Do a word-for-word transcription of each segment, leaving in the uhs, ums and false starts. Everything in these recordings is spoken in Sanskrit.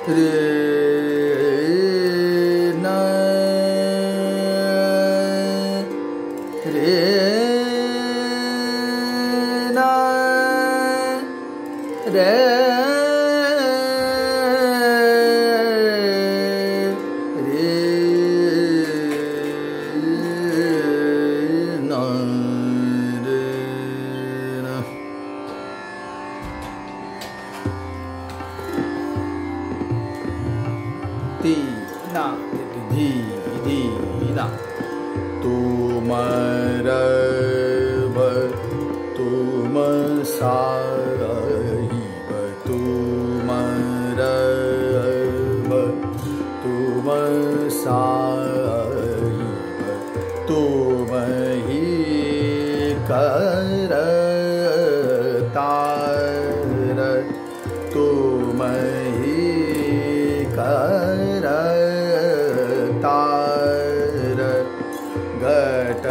रे ना रे ना रे धी ना धी धी ना तुम रब तुम साहिब तुम रब तुम साहिब तुम ही करतार तुम ही करतार घट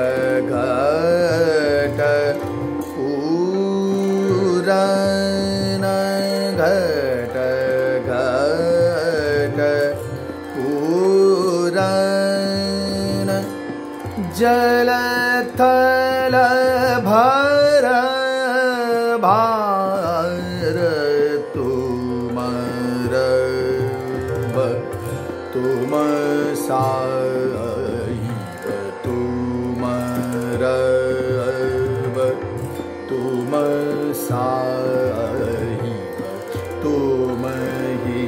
घट पूरन घट घट पूरन जल थल भर भार तुम रब तुम साहिब तुम रब तुम साहिब तुम ही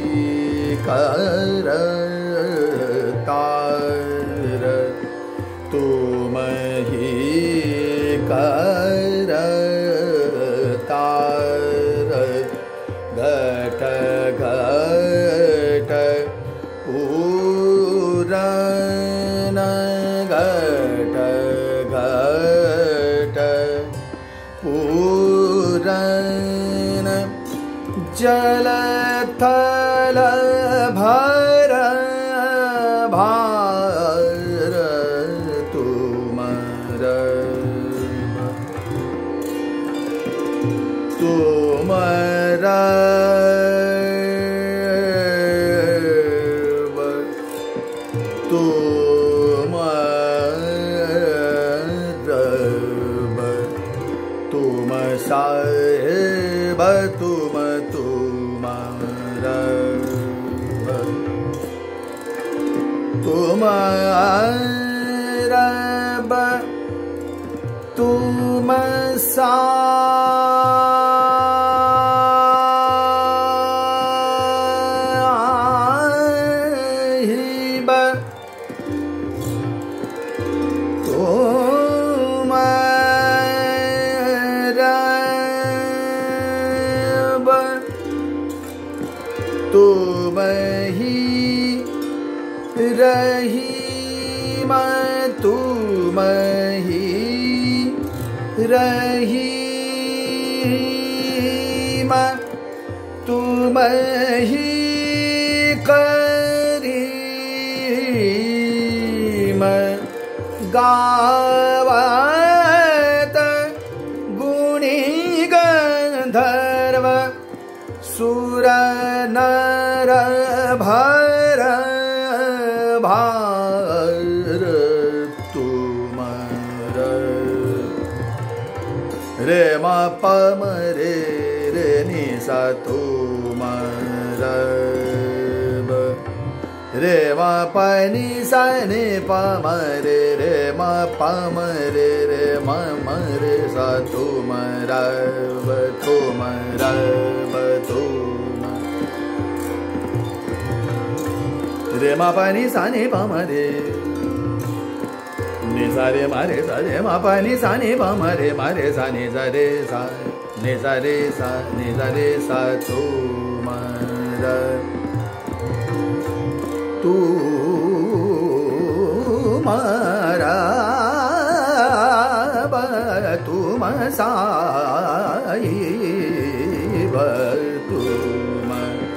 करतार तुम ही करतार घट घट पूरन घट घट पूरन जल थल भर भार तुम रब तुम रब तुम रब तुम साहिब तुम तुम रब तुम रब तुम साहिब तुम रब तुम ही रहीम तुम ही रहीम तुम ही करीम गावत गुणी गंधर्व सुर नर भर भार तुम रे मा पम रे रे नि सा तुम रब रे मा प नि सा नि प म रे रे मा पम रे रे म म रे सा तुम रब तुम रब तुम रे मा प नि सा नि प म रे नि सा रे मा रे सा रे मा प नि सा नि प म रे मा रे सा नि सा रे सा नि सा रे सा नि सा रे सा तुम रब तुम रब तुम साहिब तुम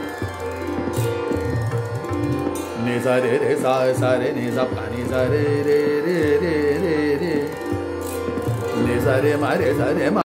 नि सा रे रे सा सा रे नि सा पा नि सा रे रे रे रे रे रे नि सा रे मा रे सा रे मा